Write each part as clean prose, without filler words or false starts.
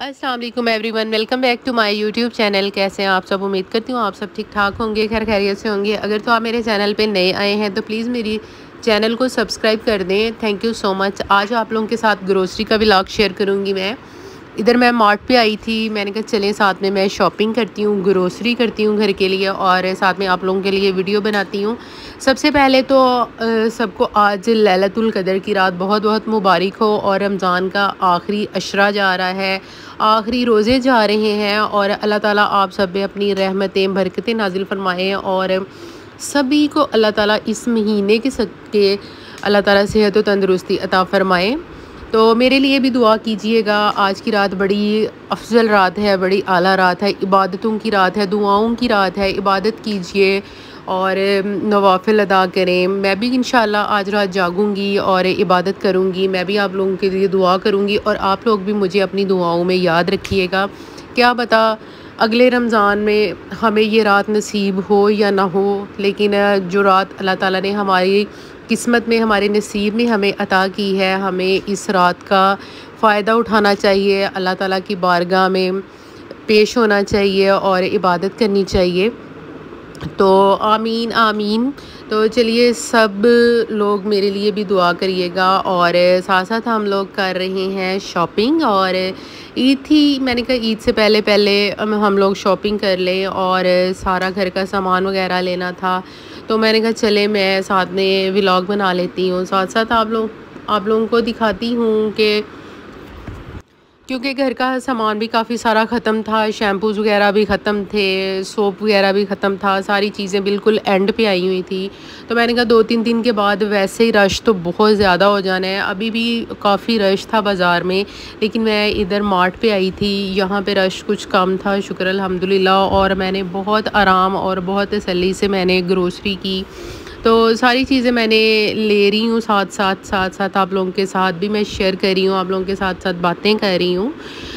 अस्सलाम वालेकुम everyone, welcome back to my YouTube channel. कैसे हैं आप सब? उम्मीद करती हूँ आप सब ठीक ठाक होंगे, खैर खैरियत से होंगे। अगर तो आप मेरे चैनल पे नए आए हैं तो प्लीज़ मेरी चैनल को सब्सक्राइब कर दें। Thank you so much. आज आप लोगों के साथ ग्रोसरी का व्लॉग शेयर करूँगी मैं। इधर मैं मार्ट पे आई थी, मैंने कहा चलें साथ में मैं शॉपिंग करती हूँ, ग्रोसरी करती हूँ घर के लिए और साथ में आप लोगों के लिए वीडियो बनाती हूँ। सबसे पहले तो सबको आज लैलतुल कदर की रात बहुत बहुत मुबारक हो और रमज़ान का आखिरी अशरा जा रहा है, आखिरी रोज़े जा रहे हैं और अल्लाह ताला आप सब पे अपनी रहमतें बरकतें नाजिल फरमाएँ और सभी को अल्लाह ताला इस महीने के सदक़े अल्लाह ताला सेहत व तंदुरुस्ती अता फ़रमाए। तो मेरे लिए भी दुआ कीजिएगा। आज की रात बड़ी अफजल रात है, बड़ी आला रात है, इबादतों की रात है, दुआओं की रात है। इबादत कीजिए और नवाफिल अदा करें। मैं भी इंशाल्लाह आज रात जागूंगी और इबादत करूंगी। मैं भी आप लोगों के लिए दुआ करूंगी और आप लोग भी मुझे अपनी दुआओं में याद रखिएगा। क्या पता अगले रमज़ान में हमें ये रात नसीब हो या ना हो, लेकिन जो रात अल्लाह ताला ने हमारी किस्मत में, हमारे नसीब में हमें अता की है, हमें इस रात का फ़ायदा उठाना चाहिए, अल्लाह ताला की बारगाह में पेश होना चाहिए और इबादत करनी चाहिए। तो आमीन आमीन। तो चलिए सब लोग मेरे लिए भी दुआ करिएगा और साथ साथ हम लोग कर रहे हैं शॉपिंग। और ईद थी, मैंने कहा ईद से पहले पहले हम लोग शॉपिंग कर लें और सारा घर का सामान वगैरह लेना था। तो मैंने कहा चले मैं साथ में व्लॉग बना लेती हूँ, साथ साथ आप लोगों को दिखाती हूँ कि क्योंकि घर का सामान भी काफ़ी सारा ख़त्म था, शैम्पूज़ वगैरह भी ख़त्म थे, सोप वगैरह भी ख़त्म था, सारी चीज़ें बिल्कुल एंड पे आई हुई थी। तो मैंने कहा 2-3 दिन के बाद वैसे ही रश तो बहुत ज़्यादा हो जाना है। अभी भी काफ़ी रश था बाज़ार में, लेकिन मैं इधर मार्ट पे आई थी, यहाँ पे रश कुछ कम था, शुक्र अल्हम्दुलिल्लाह। और मैंने बहुत आराम और बहुत तसल्ली से मैंने ग्रोसरी की। तो सारी चीज़ें मैंने ले रही हूँ, साथ साथ आप लोगों के साथ भी मैं शेयर कर रही हूँ, आप लोगों के साथ साथ बातें कर रही हूँ।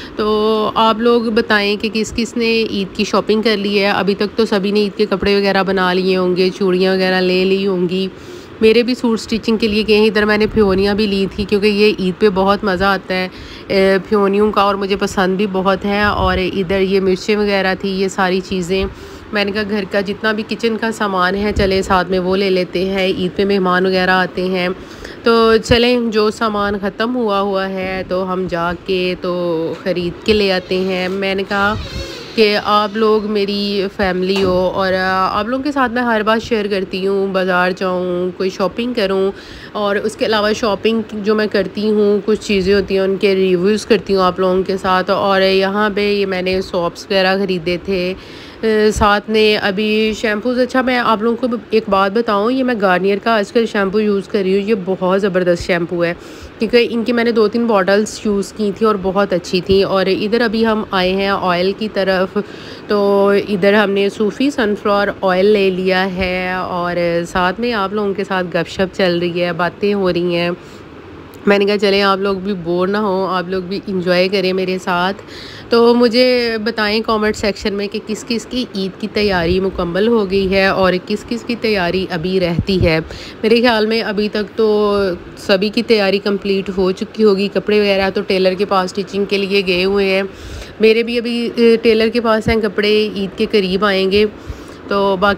तो आप लोग बताएं कि किस किस ने ईद की शॉपिंग कर ली है। अभी तक तो सभी ने ईद के कपड़े वगैरह बना लिए होंगे, चूड़ियाँ वगैरह ले ली होंगी। मेरे भी सूट स्टिचिंग के लिए गए हैं। इधर मैंने फ्योनियाँ भी ली थी क्योंकि ये ईद पे बहुत मज़ा आता है फ्योनियों का, और मुझे पसंद भी बहुत है। और इधर ये मिर्चें वगैरह थी, ये सारी चीज़ें मैंने कहा घर का जितना भी किचन का सामान है चले साथ में वो ले लेते हैं, ईद पे मेहमान वगैरह आते हैं। तो चलें जो सामान ख़त्म हुआ है तो हम जाके तो ख़रीद के ले आते हैं। मैंने कहा कि आप लोग मेरी फैमिली हो और आप लोगों के साथ मैं हर बात शेयर करती हूँ, बाज़ार जाऊँ, कोई शॉपिंग करूँ और उसके अलावा शॉपिंग जो मैं करती हूँ कुछ चीज़ें होती हैं उनके रिव्यूज़ करती हूँ आप लोगों के साथ। और यहाँ पे ये मैंने सोप्स वगैरह ख़रीदे थे, साथ में अभी शैम्पूज़। अच्छा मैं आप लोगों को एक बात बताऊँ, ये मैं गार्नियर का आजकल शैम्पू यूज़ कर रही हूँ, ये बहुत ज़बरदस्त शैम्पू है क्योंकि इनकी मैंने 2-3 बॉटल्स यूज़ की थी और बहुत अच्छी थी। और इधर अभी हम आए हैं ऑयल की तरफ, तो इधर हमने सूफ़ी सनफ्लावर ऑयल ले लिया है और साथ में आप लोगों के साथ गपशप चल रही है, बातें हो रही हैं। मैंने कहा चलें आप लोग भी बोर ना हो, आप लोग भी इंजॉय करें मेरे साथ। तो मुझे बताएं कमेंट सेक्शन में कि किस किस की ईद की तैयारी मुकम्मल हो गई है और किस किस की तैयारी अभी रहती है। मेरे ख्याल में अभी तक तो सभी की तैयारी कंप्लीट हो चुकी होगी। कपड़े वगैरह तो टेलर के पास स्टिचिंग के लिए गए हुए हैं, मेरे भी अभी टेलर के पास हैं कपड़े, ईद के करीब आएंगे। तो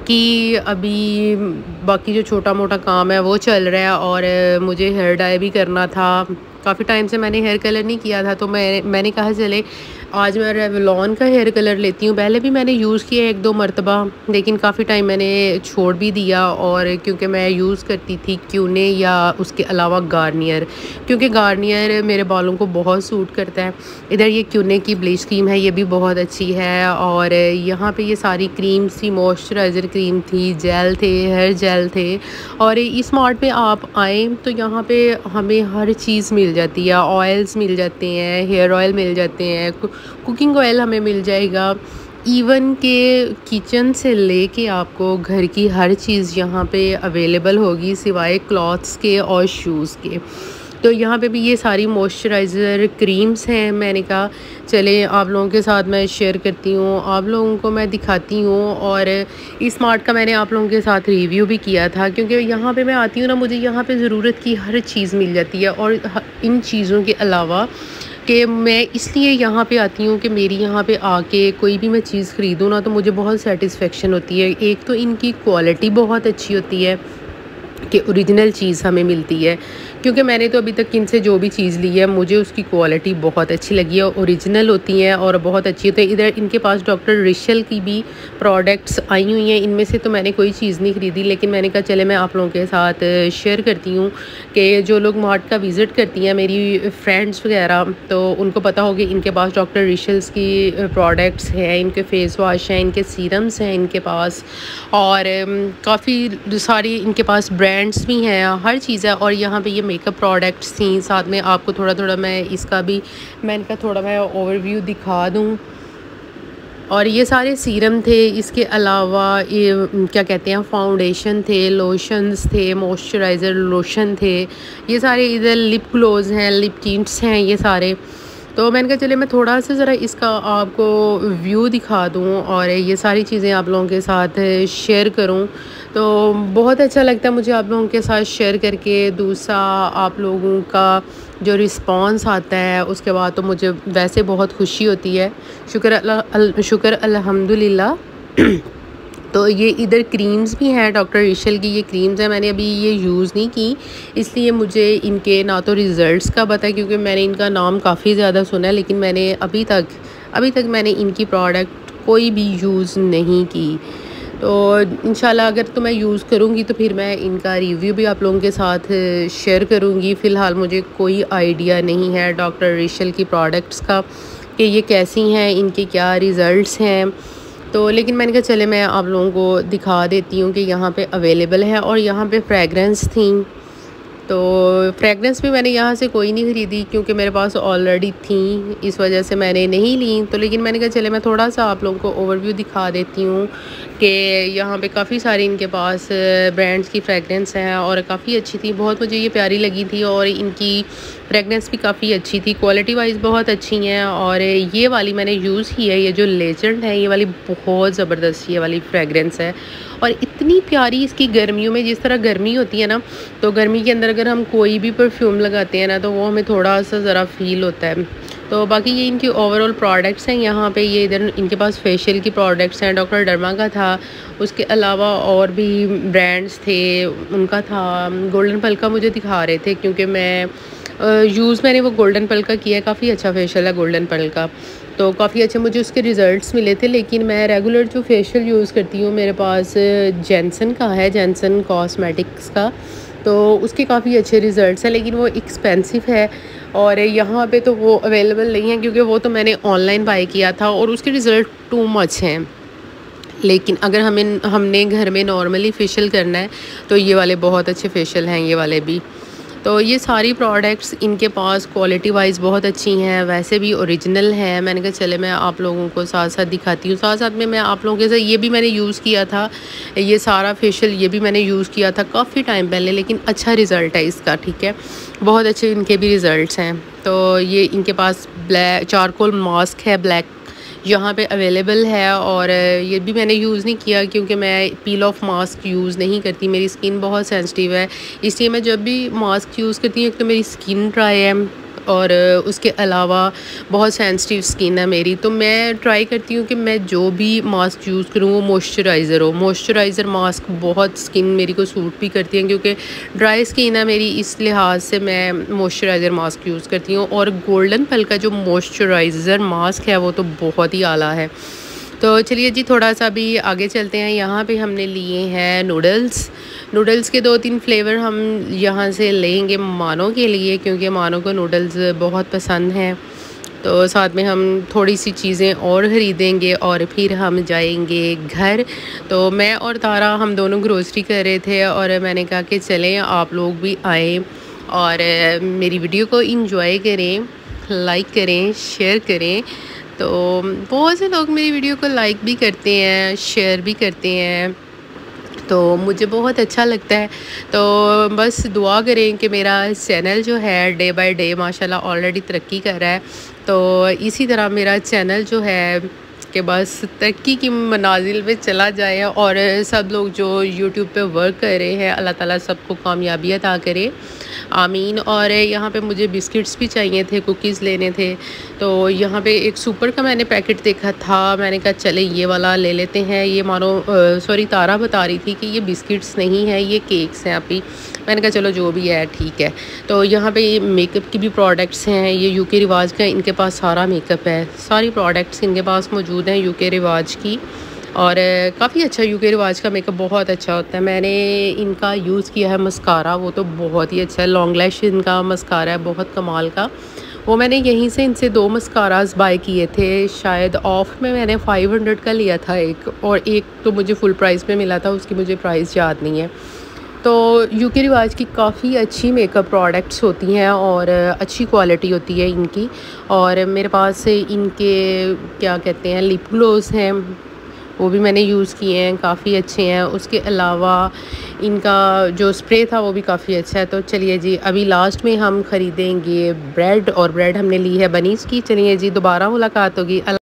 बाकी जो छोटा मोटा काम है वो चल रहा है। और मुझे हेयर डाई भी करना था, काफ़ी टाइम से मैंने हेयर कलर नहीं किया था, तो मैंने कहा चले आज मैं रेवलॉन का हेयर कलर लेती हूँ। पहले भी मैंने यूज़ किया 1-2 मरतबा, लेकिन काफ़ी टाइम मैंने छोड़ भी दिया। और क्योंकि मैं यूज़ करती थी क्यूने या उसके अलावा गार्नियर, क्योंकि गार्नियर मेरे बालों को बहुत सूट करता है। इधर ये क्यूने की ब्लीच क्रीम है, ये भी बहुत अच्छी है। और यहाँ पे ये सारी क्रीम्स थी, मॉइस्चराइज़र क्रीम थी, जेल थे, हेयर जेल थे। और इस मार्ट पे आप आएँ तो यहाँ पे हमें हर चीज़ मिल जाती है, ऑयल्स मिल जाते हैं, हेयर ऑयल मिल जाते हैं, कुकिंग ऑयल हमें मिल जाएगा। इवन के किचन से लेके आपको घर की हर चीज़ यहाँ पे अवेलेबल होगी सिवाय क्लॉथ्स के और शूज़ के। तो यहाँ पे भी ये सारी मॉइस्चराइज़र क्रीम्स हैं। मैंने कहा चले आप लोगों के साथ मैं शेयर करती हूँ, आप लोगों को मैं दिखाती हूँ। और इस मार्ट का मैंने आप लोगों के साथ रिव्यू भी किया था क्योंकि यहाँ पे मैं आती हूँ ना, मुझे यहाँ पे ज़रूरत की हर चीज़ मिल जाती है। और इन चीज़ों के अलावा कि मैं इसलिए यहाँ पे आती हूँ कि मेरी यहाँ पे आके कोई भी मैं चीज़ ख़रीदूँ ना तो मुझे बहुत सेटिस्फेक्शन होती है। एक तो इनकी क्वालिटी बहुत अच्छी होती है कि ओरिजिनल चीज़ हमें मिलती है, क्योंकि मैंने तो अभी तक इनसे जो भी चीज़ ली है मुझे उसकी क्वालिटी बहुत अच्छी लगी है, ओरिजिनल होती हैं और बहुत अच्छी होती है। इधर इनके पास डॉक्टर रिशल की भी प्रोडक्ट्स आई हुई हैं, इनमें से तो मैंने कोई चीज़ नहीं ख़रीदी, लेकिन मैंने कहा चले मैं आप लोगों के साथ शेयर करती हूँ कि जो लोग मार्ट का विज़िट करती हैं मेरी फ्रेंड्स वगैरह, तो उनको पता होगा इनके पास डॉक्टर रिशल्स की प्रोडक्ट्स हैं, इनके फ़ेस वाश हैं, इनके सीरम्स हैं इनके पास, और काफ़ी सारी इनके पास ब्रांड्स भी हैं, हर चीज़ है। और यहाँ पे ये मेकअप प्रोडक्ट्स थी, साथ में आपको थोड़ा थोड़ा मैं इसका भी मैंने कहा थोड़ा मैं ओवरव्यू दिखा दूँ। और ये सारे सीरम थे, इसके अलावा ये क्या कहते हैं फाउंडेशन थे, लोशंस थे, मॉइस्चराइज़र लोशन थे, ये सारे इधर लिप ग्लोज़ हैं, लिप टिंट्स हैं ये सारे। तो मैंने कहा चले मैं थोड़ा सा ज़रा इसका आपको व्यू दिखा दूँ और ये सारी चीज़ें आप लोगों के साथ शेयर करूँ, तो बहुत अच्छा लगता है मुझे आप लोगों के साथ शेयर करके। दूसरा आप लोगों का जो रिस्पांस आता है उसके बाद तो मुझे वैसे बहुत खुशी होती है। शुक्र अल्हम्दुलिल्लाह। तो ये इधर क्रीम्स भी हैं, डॉक्टर रिशल की ये क्रीम्स हैं, मैंने अभी ये यूज़ नहीं की, इसलिए मुझे इनके ना तो रिज़ल्ट्स का पता है क्योंकि मैंने इनका नाम काफ़ी ज़्यादा सुना है, लेकिन मैंने अभी तक मैंने इनकी प्रोडक्ट कोई भी यूज़ नहीं की। तो इंशाल्लाह अगर तो मैं यूज़ करूँगी तो फिर मैं इनका रिव्यू भी आप लोगों के साथ शेयर करूँगी। फ़िलहाल मुझे कोई आइडिया नहीं है डॉक्टर रिशल की प्रोडक्ट्स का कि ये कैसी हैं, इनके क्या रिज़ल्ट्स हैं। तो लेकिन मैंने कहा चले मैं आप लोगों को दिखा देती हूँ कि यहाँ पे अवेलेबल है। और यहाँ पे फ्रेगरेंस थी, तो फ्रेगरेंस भी मैंने यहाँ से कोई नहीं ख़रीदी क्योंकि मेरे पास ऑलरेडी थी, इस वजह से मैंने नहीं ली। तो लेकिन मैंने कहा चले मैं थोड़ा सा आप लोगों को ओवरव्यू दिखा देती हूँ कि यहाँ पे काफ़ी सारी इनके पास ब्रांड्स की फ्रेगरेंस हैं और काफ़ी अच्छी थी, बहुत मुझे ये प्यारी लगी थी और इनकी फ्रेगरेंस भी काफ़ी अच्छी थी, क्वालिटी वाइज बहुत अच्छी हैं। और ये वाली मैंने यूज़ की है, ये जो लेजेंड है ये वाली बहुत ज़बरदस्त ये वाली फ्रेगरेंस है और इतनी प्यारी। इसकी गर्मियों में जिस तरह गर्मी होती है ना, तो गर्मी के अंदर अगर हम कोई भी परफ्यूम लगाते हैं ना तो वो हमें थोड़ा सा ज़रा फील होता है। तो बाकी ये इनकी ओवरऑल प्रोडक्ट्स हैं। यहाँ पे ये इधर इनके पास फेशियल की प्रोडक्ट्स हैं, डॉक्टर डर्मा का था, उसके अलावा और भी ब्रांड्स थे उनका था। गोल्डन पल का मुझे दिखा रहे थे क्योंकि मैं मैंने वो गोल्डन पल का किया है, काफ़ी अच्छा फेशियल है गोल्डन पल का, तो काफ़ी अच्छे मुझे उसके रिज़ल्ट्स मिले थे। लेकिन मैं रेगुलर जो फेशियल यूज़ करती हूँ मेरे पास जेंसन का है, जेंसन कॉस्मेटिक्स का, तो उसके काफ़ी अच्छे रिज़ल्ट्स हैं, लेकिन वो एक्सपेंसिव है और यहाँ पे तो वो अवेलेबल नहीं है क्योंकि वो तो मैंने ऑनलाइन बाय किया था और उसके रिज़ल्ट टू मच हैं। लेकिन अगर हमने घर में नॉर्मली फेशियल करना है तो ये वाले बहुत अच्छे फेशियल हैं, ये वाले भी। तो ये सारी प्रोडक्ट्स इनके पास क्वालिटी वाइज बहुत अच्छी हैं, वैसे भी ओरिजिनल हैं। मैंने कहा चले मैं आप लोगों को साथ साथ दिखाती हूँ, साथ साथ में मैं आप लोगों के साथ ये भी मैंने यूज़ किया था, ये सारा फेशियल ये भी मैंने यूज़ किया था काफ़ी टाइम पहले, लेकिन अच्छा रिज़ल्ट है इसका, ठीक है, बहुत अच्छे इनके भी रिज़ल्ट्स हैं। तो ये इनके पास ब्लैक चारकोल मास्क है, ब्लैक यहाँ पे अवेलेबल है और ये भी मैंने यूज़ नहीं किया क्योंकि मैं पील ऑफ मास्क यूज़ नहीं करती, मेरी स्किन बहुत सेंसिटिव है, इसलिए मैं जब भी मास्क यूज़ करती हूँ एक तो मेरी स्किन ड्राई है और उसके अलावा बहुत सेंसिटिव स्किन है मेरी, तो मैं ट्राई करती हूँ कि मैं जो भी मास्क यूज़ करूँ वो मॉइस्चराइज़र हो। मॉइस्चराइज़र मास्क बहुत स्किन मेरी को सूट भी करती है क्योंकि ड्राई स्किन है मेरी, इस लिहाज से मैं मॉइस्चराइज़र मास्क यूज़ करती हूँ। और गोल्डन पल का जो मॉइस्चराइज़र मास्क है वो तो बहुत ही आला है। तो चलिए जी थोड़ा सा भी आगे चलते हैं। यहाँ पे हमने लिए हैं नूडल्स के 2-3 फ्लेवर हम यहाँ से लेंगे मानो के लिए क्योंकि मानो को नूडल्स बहुत पसंद हैं। तो साथ में हम थोड़ी सी चीज़ें और ख़रीदेंगे और फिर हम जाएंगे घर। तो मैं और तारा हम दोनों ग्रोसरी कर रहे थे और मैंने कहा कि चलें आप लोग भी आएँ और मेरी वीडियो को इंजॉय करें, लाइक करें, शेयर करें। तो बहुत से लोग मेरी वीडियो को लाइक भी करते हैं, शेयर भी करते हैं, तो मुझे बहुत अच्छा लगता है। तो बस दुआ करें कि मेरा चैनल जो है डे बाय डे माशाल्लाह ऑलरेडी तरक्की कर रहा है, तो इसी तरह मेरा चैनल जो है कि बस तरक्की की मनाजिल पे चला जाए और सब लोग जो यूट्यूब पे वर्क कर रहे हैं अल्लाह ताला सबको कामयाबी अता करे, आमीन। और यहाँ पे मुझे बिस्किट्स भी चाहिए थे, कुकीज़ लेने थे। तो यहाँ पे एक सुपर का मैंने पैकेट देखा था, मैंने कहा चले ये वाला ले लेते हैं। ये मानो सॉरी तारा बता रही थी कि ये बिस्किट्स नहीं है, ये केक्स हैं अभी। मैंने कहा चलो जो भी है ठीक है। तो यहाँ पे मेकअप की भी प्रोडक्ट्स हैं, ये यूके रिवाज का इनके पास सारा मेकअप है, सारी प्रोडक्ट्स इनके पास मौजूद हैं यूके रिवाज की। और काफ़ी अच्छा यूके रिवाज का मेकअप बहुत अच्छा होता है। मैंने इनका यूज़ किया है मस्कारा, वो तो बहुत ही अच्छा है। लॉन्ग लैश इनका मस्कारा है बहुत कमाल का। वो मैंने यहीं से इनसे 2 मस्काराज बाय किए थे, शायद ऑफ में मैंने 500 का लिया था एक, और एक तो मुझे फुल प्राइस में मिला था, उसकी मुझे प्राइस याद नहीं है। तो यूके रिवाज की काफ़ी अच्छी मेकअप प्रोडक्ट्स होती हैं और अच्छी क्वालिटी होती है इनकी। और मेरे पास इनके क्या कहते हैं लिप ग्लोस हैं, वो भी मैंने यूज़ किए हैं, काफ़ी अच्छे हैं। उसके अलावा इनका जो स्प्रे था वो भी काफ़ी अच्छा है। तो चलिए जी अभी लास्ट में हम ख़रीदेंगे ब्रेड, और ब्रेड हमने ली है बनीज़ की। चलिए जी दोबारा मुलाकात होगी।